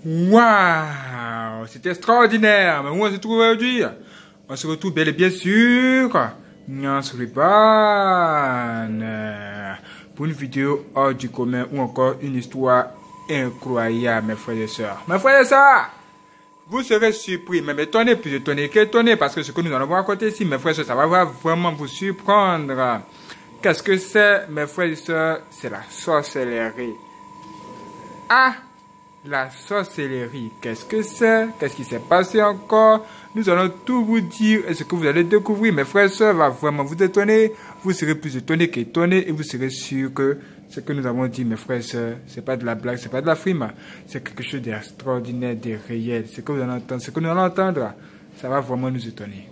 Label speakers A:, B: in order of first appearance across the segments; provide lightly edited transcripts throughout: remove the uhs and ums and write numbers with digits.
A: Waouh, c'est extraordinaire. Mais où on se trouve aujourd'hui? On se retrouve bel et bien sûr dans Suriban pour une vidéo hors du commun ou encore une histoire incroyable, mes frères et sœurs. Mes frères et sœurs, vous serez surpris, même étonnés, plus étonnés qu'étonnés, parce que ce que nous allons vous raconter ici, mes frères et sœurs, ça va vraiment vous surprendre. Qu'est-ce que c'est, mes frères et sœurs? C'est la sorcellerie. Ah! La sorcellerie, qu'est-ce que c'est? Qu'est-ce qui s'est passé encore? Nous allons tout vous dire et ce que vous allez découvrir, mes frères et sœurs, va vraiment vous étonner. Vous serez plus étonnés qu'étonnés et vous serez sûrs que ce que nous avons dit, mes frères et sœurs, c'est pas de la blague, c'est pas de la frime, c'est quelque chose d'extraordinaire, de réel. Ce que vous allez entendre, ce que nous allons entendre, ça va vraiment nous étonner.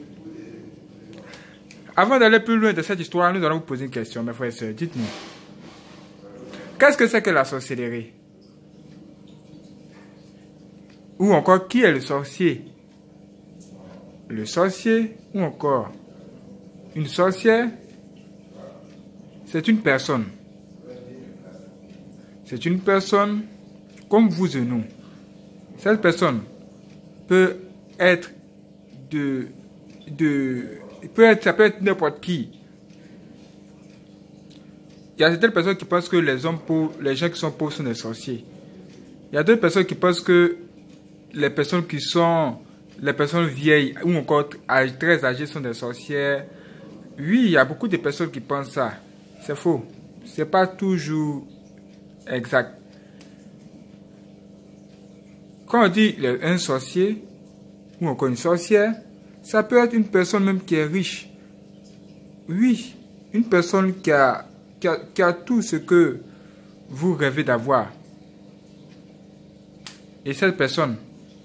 A: Avant d'aller plus loin de cette histoire, nous allons vous poser une question, mes frères et sœurs. Dites-nous, qu'est-ce que c'est que la sorcellerie? Ou encore, qui est le sorcier? Le sorcier ou encore une sorcière? C'est une personne. C'est une personne comme vous et nous. Cette personne peut être ça peut être n'importe qui. Il y a certaines personnes qui pensent que les gens qui sont pauvres sont des sorciers. Il y a d'autres personnes qui pensent que les personnes vieilles ou encore très âgées sont des sorcières. Oui, il y a beaucoup de personnes qui pensent ça. C'est faux. C'est pas toujours exact. Quand on dit un sorcier ou encore une sorcière, ça peut être une personne même qui est riche. Oui, une personne qui a tout ce que vous rêvez d'avoir. Et cette personne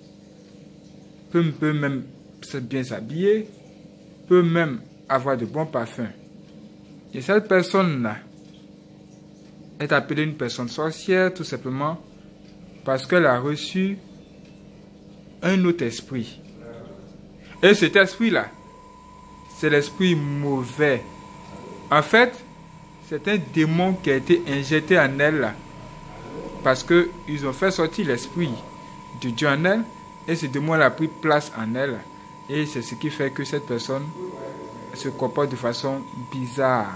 A: peut même bien s'habiller, peut même avoir de bons parfums. Et cette personne-là est appelée une personne sorcière tout simplement parce qu'elle a reçu un autre esprit. Et cet esprit-là, c'est l'esprit mauvais. En fait, c'est un démon qui a été injecté en elle parce qu'ils ont fait sortir l'esprit de Dieu en elle. Et ce démon a pris place en elle. Et c'est ce qui fait que cette personne se comporte de façon bizarre.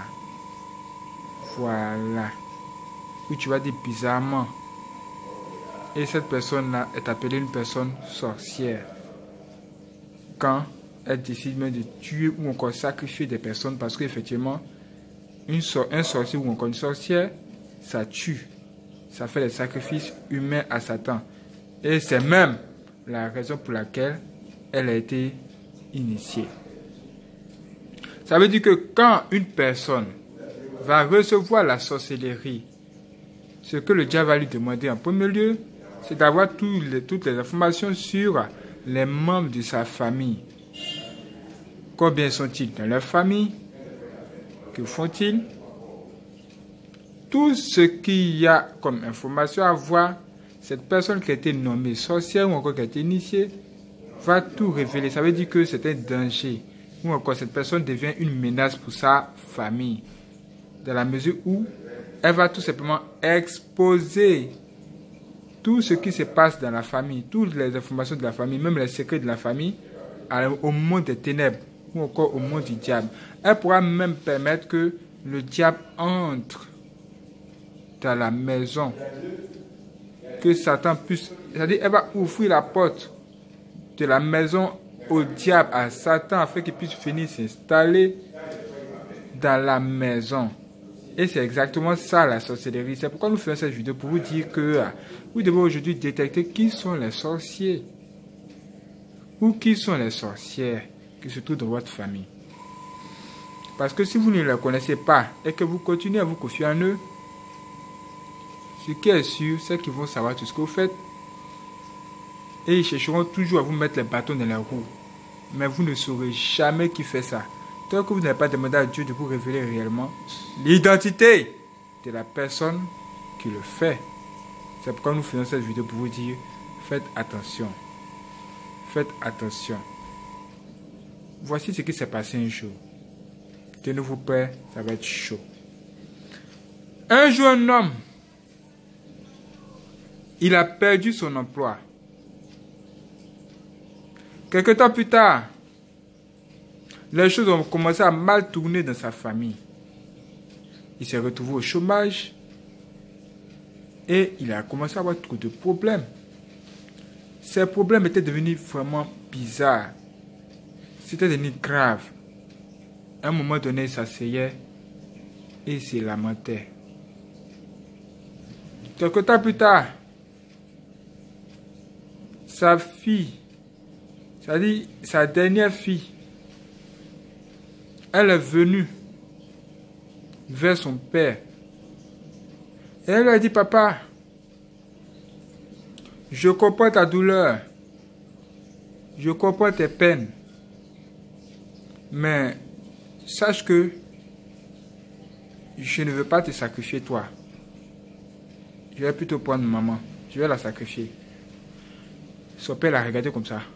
A: Voilà. Ou tu vas dire bizarrement. Et cette personne-là est appelée une personne sorcière. Quand elle décide même de tuer ou encore sacrifier des personnes. Parce qu'effectivement, un sorcier ou encore une sorcière, ça tue. Ça fait des sacrifices humains à Satan. Et c'est même la raison pour laquelle elle a été initiée. Ça veut dire que quand une personne va recevoir la sorcellerie, ce que le diable va lui demander en premier lieu, c'est d'avoir toutes les informations sur les membres de sa famille. Combien sont-ils dans leur famille? Que font-ils? Tout ce qu'il y a comme information à voir. Cette personne qui a été nommée sorcière ou encore qui a été initiée va tout révéler. Ça veut dire que c'est un danger. Ou encore cette personne devient une menace pour sa famille. Dans la mesure où elle va tout simplement exposer tout ce qui se passe dans la famille, toutes les informations de la famille, même les secrets de la famille, au monde des ténèbres ou encore au monde du diable. Elle pourra même permettre que le diable entre dans la maison. Que Satan puisse, c'est-à-dire elle va ouvrir la porte de la maison au diable, à Satan, afin qu'il puisse venir s'installer dans la maison. Et c'est exactement ça la sorcellerie. C'est pourquoi nous faisons cette vidéo, pour vous dire que vous devez aujourd'hui détecter qui sont les sorciers ou qui sont les sorcières qui se trouvent dans votre famille. Parce que si vous ne les connaissez pas et que vous continuez à vous confier en eux, ce qui est sûr, c'est qu'ils vont savoir tout ce que vous faites. Et ils chercheront toujours à vous mettre les bâtons dans les roues. Mais vous ne saurez jamais qui fait ça. Tant que vous n'avez pas demandé à Dieu de vous révéler réellement l'identité de la personne qui le fait. C'est pourquoi nous faisons cette vidéo pour vous dire, faites attention. Faites attention. Voici ce qui s'est passé un jour. Tenez-vous prêts, ça va être chaud. Un jour, un homme il a perdu son emploi. Quelque temps plus tard, les choses ont commencé à mal tourner dans sa famille. Il s'est retrouvé au chômage et il a commencé à avoir trop de problèmes. Ces problèmes étaient devenus vraiment bizarres. C'était devenu grave. À un moment donné, il s'asseyait et il se lamentait. Quelque temps plus tard, sa fille, c'est-à-dire sa dernière fille, elle est venue vers son père. Et elle lui a dit, papa, je comprends ta douleur, je comprends tes peines, mais sache que je ne veux pas te sacrifier toi. Je vais plutôt prendre maman, je vais la sacrifier. Son père l'a regardé comme ça.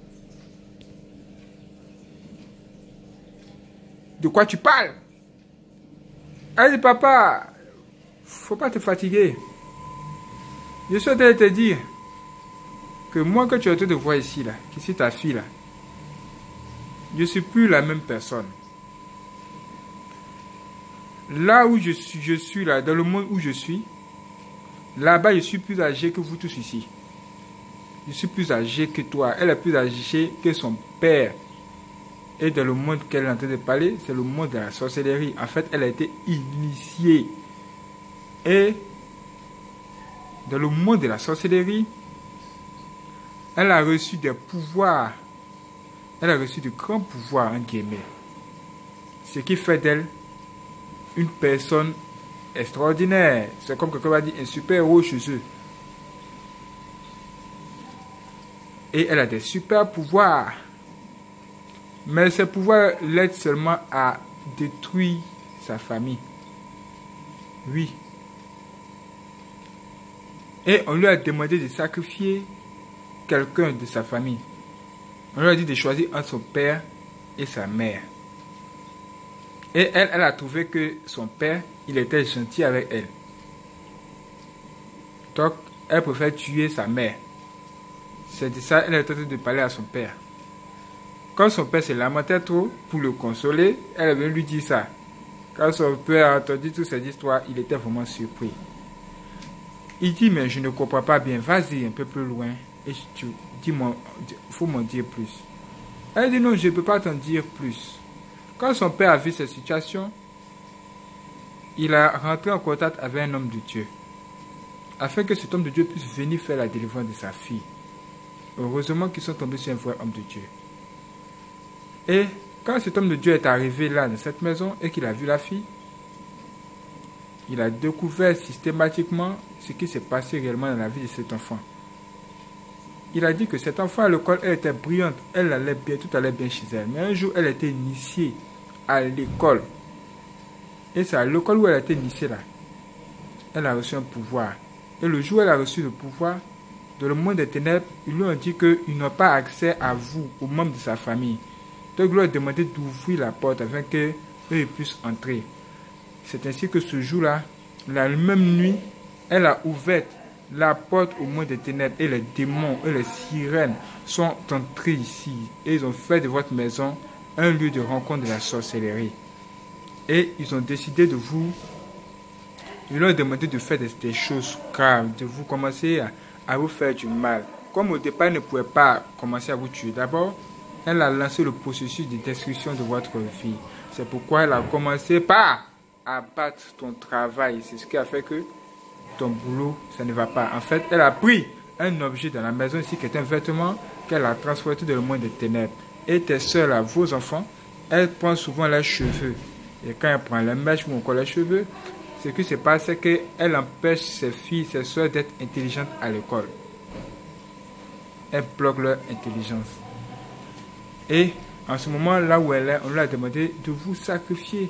A: De quoi tu parles? Elle dit, papa, faut pas te fatiguer. Je suis en train de te dire que moi que tu es en train de voir ici, là, qui c'est ta fille, là, je ne suis plus la même personne. Là où je suis là, dans le monde où je suis, là-bas, je suis plus âgé que vous tous ici. Je suis plus âgé que toi. Elle est plus âgée que son père. Et dans le monde qu'elle est en train de parler, c'est le monde de la sorcellerie. En fait, elle a été initiée. Et dans le monde de la sorcellerie, elle a reçu des pouvoirs. Elle a reçu de grands pouvoirs, entre guillemets. Ce qui fait d'elle une personne extraordinaire. C'est comme quelqu'un va dire un super-héros chez eux. Et elle a des super pouvoirs. Mais ces pouvoirs l'aident seulement à détruire sa famille. Oui. Et on lui a demandé de sacrifier quelqu'un de sa famille. On lui a dit de choisir entre son père et sa mère. Et elle a trouvé que son père, il était gentil avec elle. Donc, elle préfère tuer sa mère. C'est de ça, elle est en train de parler à son père. Quand son père se lamentait trop, pour le consoler, elle avait lui dit ça. Quand son père a entendu toutes ces histoires, il était vraiment surpris. Il dit, mais je ne comprends pas bien, vas-y un peu plus loin et dis-moi, il faut m'en dire plus. Elle dit, non, je ne peux pas t'en dire plus. Quand son père a vu cette situation, il a rentré en contact avec un homme de Dieu, afin que cet homme de Dieu puisse venir faire la délivrance de sa fille. Heureusement qu'ils sont tombés sur un vrai homme de Dieu. Et quand cet homme de Dieu est arrivé là, dans cette maison, et qu'il a vu la fille, il a découvert systématiquement ce qui s'est passé réellement dans la vie de cet enfant. Il a dit que cet enfant à l'école, elle était brillante, elle allait bien, tout allait bien chez elle. Mais un jour, elle était initiée à l'école. Et c'est à l'école où elle a été initiée là. Elle a reçu un pouvoir. Et le jour où elle a reçu le pouvoir, dans le monde des ténèbres, ils lui ont dit qu'ils n'ont pas accès à vous, aux membres de sa famille. Donc, il leur a demandé d'ouvrir la porte afin qu'eux puissent entrer. C'est ainsi que ce jour-là, la même nuit, elle a ouvert la porte au monde des ténèbres et les démons et les sirènes sont entrés ici. Et ils ont fait de votre maison un lieu de rencontre de la sorcellerie. Et ils ont décidé de vous... Ils leur ont demandé de faire des choses graves, de vous commencer à vous faire du mal. Comme au départ, elle ne pouvait pas commencer à vous tuer. D'abord, elle a lancé le processus de destruction de votre vie. C'est pourquoi elle a commencé par abattre ton travail. C'est ce qui a fait que ton boulot, ça ne va pas. En fait, elle a pris un objet dans la maison ici qui est un vêtement qu'elle a transporté dans le monde des ténèbres. Et tes soeurs, là, vos enfants, elles prennent souvent leurs cheveux. Et quand elles prennent les mèches ou encore les cheveux, ce qui se passe, c'est qu'elle empêche ses filles, ses soeurs d'être intelligentes à l'école. Elle bloque leur intelligence. Et en ce moment, là où elle est, on lui a demandé de vous sacrifier.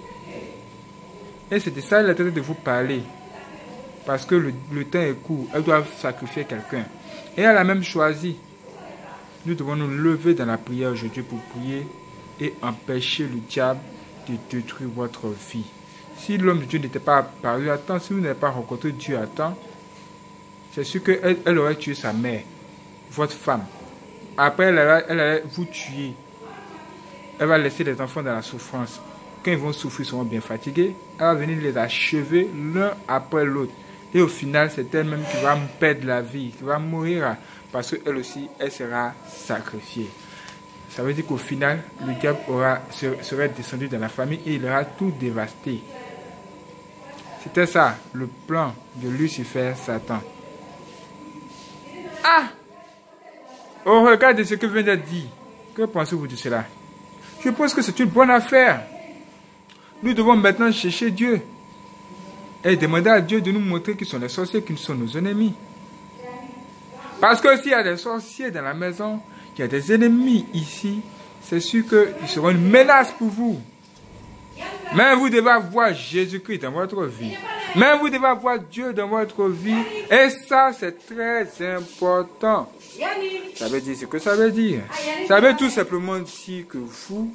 A: Et c'est de ça qu'elle est en train de vous parler. Parce que le temps est court. Elle doit sacrifier quelqu'un. Et elle a même choisi. Nous devons nous lever dans la prière aujourd'hui pour prier et empêcher le diable de détruire votre vie. Si l'homme de Dieu n'était pas apparu à temps, si vous n'avez pas rencontré Dieu à temps, c'est sûr qu'elle aurait tué sa mère, votre femme. Après, elle allait vous tuer. Elle va laisser les enfants dans la souffrance. Quand ils vont souffrir, ils seront bien fatigués. Elle va venir les achever l'un après l'autre. Et au final, c'est elle-même qui va perdre la vie, qui va mourir parce qu'elle aussi, elle sera sacrifiée. Ça veut dire qu'au final, le diable serait descendu dans la famille et il aura tout dévasté. C'était ça, le plan de Lucifer, Satan. Ah! Au regard de ce que vient d'être dit, que pensez-vous de cela? Je pense que c'est une bonne affaire. Nous devons maintenant chercher Dieu et demander à Dieu de nous montrer qui sont les sorciers, qui sont nos ennemis. Parce que s'il y a des sorciers dans la maison, il y a des ennemis ici, c'est sûr qu'ils seront une menace pour vous. Mais vous devez avoir Jésus-Christ dans votre vie. Mais vous devez avoir Dieu dans votre vie. Et ça, c'est très important. Ça veut dire ce que ça veut dire. Ça veut tout simplement dire que vous,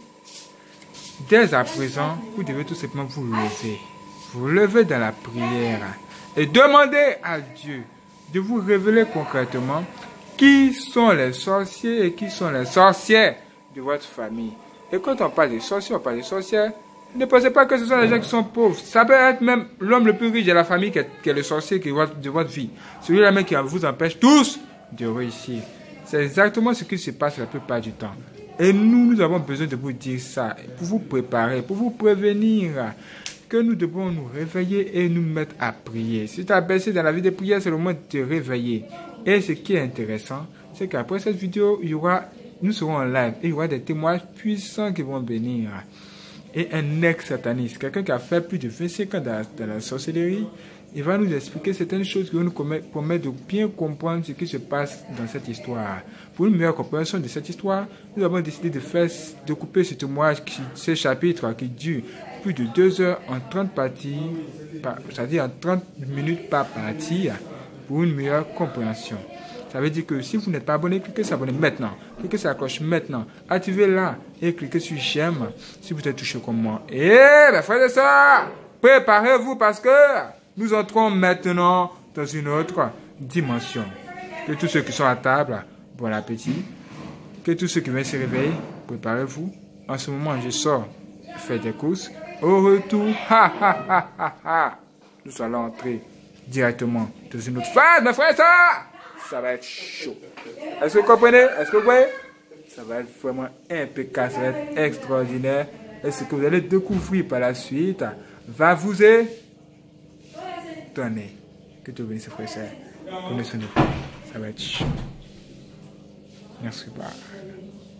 A: dès à présent, vous devez tout simplement vous lever. Vous lever dans la prière. Et demander à Dieu de vous révéler concrètement qui sont les sorciers et qui sont les sorcières de votre famille. Et quand on parle des sorciers, on parle des sorcières. Ne pensez pas que ce sont les gens qui sont pauvres. Ça peut être même l'homme le plus riche de la famille qui est le sorcier de votre vie. Celui-là même qui vous empêche tous de réussir. C'est exactement ce qui se passe la plupart du temps. Et nous avons besoin de vous dire ça, pour vous préparer, pour vous prévenir que nous devons nous réveiller et nous mettre à prier. Si tu as baissé dans la vie de prière, c'est le moment de te réveiller. Et ce qui est intéressant, c'est qu'après cette vidéo, nous serons en live et il y aura des témoignages puissants qui vont venir. Et un ex-sataniste, quelqu'un qui a fait plus de 25 ans dans la sorcellerie, il va nous expliquer certaines choses qui vont nous permettre de bien comprendre ce qui se passe dans cette histoire. Pour une meilleure compréhension de cette histoire, nous avons décidé de couper ce témoignage, ce chapitre qui dure plus de 2 heures en 30 parties, c'est-à-dire en 30 minutes par partie, pour une meilleure compréhension. Ça veut dire que si vous n'êtes pas abonné, cliquez sur abonner maintenant. Cliquez sur la cloche maintenant. Activez-la et cliquez sur j'aime si vous êtes touché comme moi. Et mes frères et sœurs, préparez-vous parce que nous entrons maintenant dans une autre dimension. Que tous ceux qui sont à table, bon appétit. Que tous ceux qui viennent se réveiller, préparez-vous. En ce moment, je sors faire des courses. Au retour, nous allons entrer directement dans une autre phase, mes frères et sœurs. Ça va être chaud. Est-ce que vous comprenez? Est-ce que vous voyez? Ça va être vraiment impeccable, ça va être extraordinaire. Et ce que vous allez découvrir par la suite va vous étonner. Que Dieu bénisse, frères et sœurs. Connaissez-nous. Ça va être chaud. Merci. Bye.